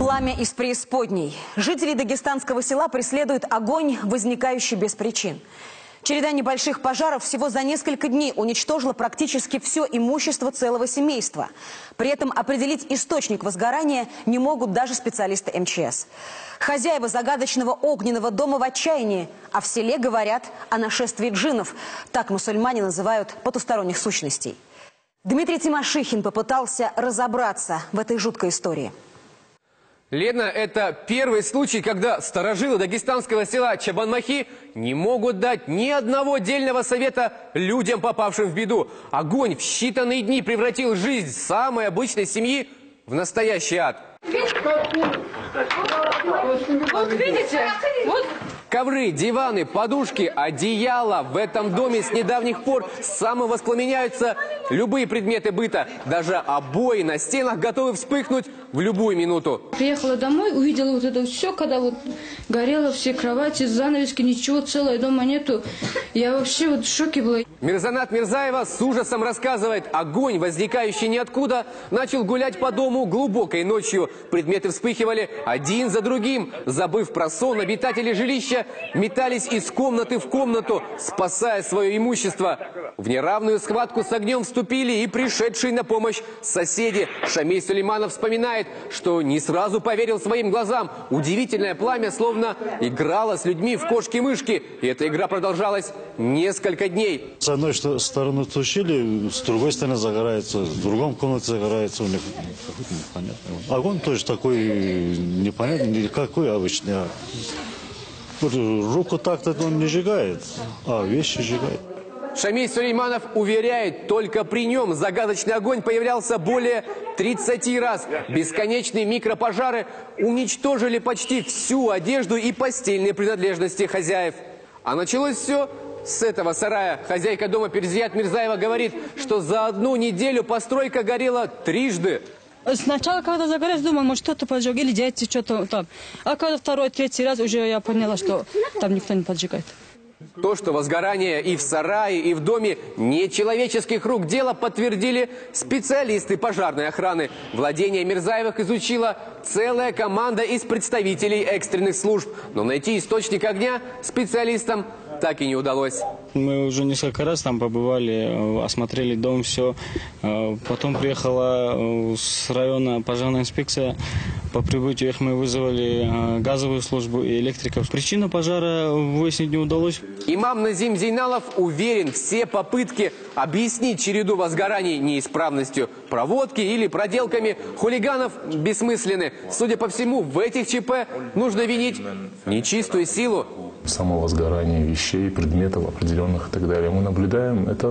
Пламя из преисподней. Жителей дагестанского села преследует огонь, возникающий без причин. Череда небольших пожаров всего за несколько дней уничтожила практически все имущество целого семейства. При этом определить источник возгорания не могут даже специалисты МЧС. Хозяева загадочного огненного дома в отчаянии, а в селе говорят о нашествии джиннов. Так мусульмане называют потусторонних сущностей. Дмитрий Тимошихин попытался разобраться в этой жуткой истории. Лена, это первый случай, когда старожилы дагестанского села Чабанмахи не могут дать ни одного дельного совета людям, попавшим в беду. Огонь в считанные дни превратил жизнь самой обычной семьи в настоящий ад. Вот видите, вот. Ковры, диваны, подушки, одеяла в этом доме с недавних пор самовоспламеняются. Любые предметы быта, даже обои на стенах готовы вспыхнуть в любую минуту. Приехала домой, увидела вот это все, когда вот горело все кровати, занавески, ничего, целого дома нету. Я вообще вот в шоке была. Мирзанат Мирзаева с ужасом рассказывает, огонь, возникающий ниоткуда, начал гулять по дому глубокой ночью. Предметы вспыхивали один за другим. Забыв про сон, обитатели жилища метались из комнаты в комнату, спасая свое имущество. В неравную схватку с огнем вступили и пришедшие на помощь соседи. Шамиль Сулейманов вспоминает, что не сразу поверил своим глазам. Удивительное пламя словно играло с людьми в кошки-мышки. И эта игра продолжалась несколько дней. С одной стороны тушили, с другой стороны загорается, в другом комнате загорается. У них непонятно. Огонь тоже такой непонятный, никакой обычный. Руку так-то он не сжигает, а вещи сжигает. Шамиль Сулейманов уверяет, только при нем загадочный огонь появлялся более 30 раз. Бесконечные микропожары уничтожили почти всю одежду и постельные принадлежности хозяев. А началось все с этого сарая. Хозяйка дома Перзият Мирзаева говорит, что за одну неделю постройка горела трижды. Сначала, когда загорелось, думала, может, кто-то поджег, или дети, что-то там. А когда второй, третий раз, уже я поняла, что там никто не поджигает. То, что возгорание и в сарае, и в доме нечеловеческих рук дело, подтвердили специалисты пожарной охраны. Владение Мирзаевых изучила целая команда из представителей экстренных служб. Но найти источник огня специалистам так и не удалось. Мы уже несколько раз там побывали, осмотрели дом, все. Потом приехала с района пожарная инспекция. По прибытию их мы вызвали газовую службу и электриков. Причину пожара выяснить не удалось. Имам Назим Зейналов уверен, все попытки объяснить череду возгораний неисправностью проводки или проделками хулиганов бессмысленны. Судя по всему, в этих ЧП нужно винить нечистую силу. Само возгорание вещей, предметов определенных и так далее мы наблюдаем. Это,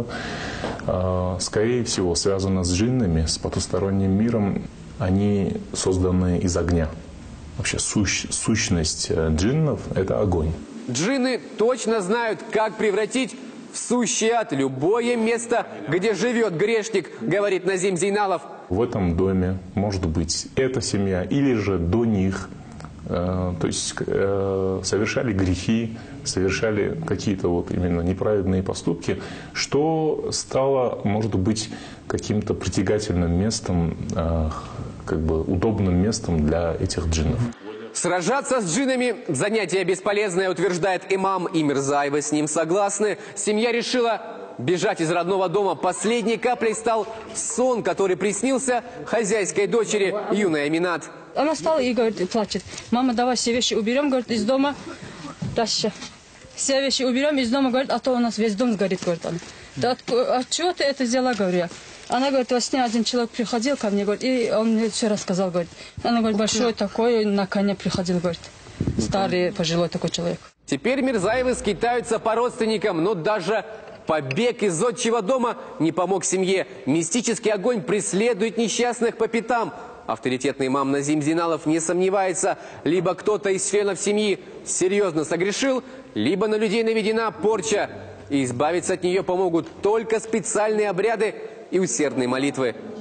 скорее всего, связано с джиннами, с потусторонним миром. Они созданы из огня. Вообще сущность джиннов – это огонь. Джинны точно знают, как превратить в сущий ад любое место, где живет грешник, говорит Назим Зейналов. В этом доме может быть эта семья или же до них. То есть совершали грехи, совершали какие-то вот именно неправедные поступки, что стало, может быть, каким-то притягательным местом, как бы удобным местом для этих джиннов. Сражаться с джиннами – занятие бесполезное, утверждает имам, и Мирзаевы с ним согласны. Семья решила бежать из родного дома. Последней каплей стал сон, который приснился хозяйской дочери юной Аминат. Она встала и говорит, плачет: мама, давай все вещи уберем, говорит, из дома. Дальше. Все вещи уберем из дома, говорит, а то у нас весь дом сгорит, говорит она. Да от чего ты это взяла, говорю я. Она говорит, во сне один человек приходил ко мне, говорит, и он мне все рассказал, говорит. Она говорит, большой такой, на коне приходил, говорит. Старый, пожилой такой человек. Теперь Мирзаевы скитаются по родственникам, но даже побег из отчего дома не помог семье. Мистический огонь преследует несчастных по пятам. Авторитетный имам Назим Зейналов не сомневается, либо кто-то из членов семьи серьезно согрешил, либо на людей наведена порча. И избавиться от нее помогут только специальные обряды и усердные молитвы.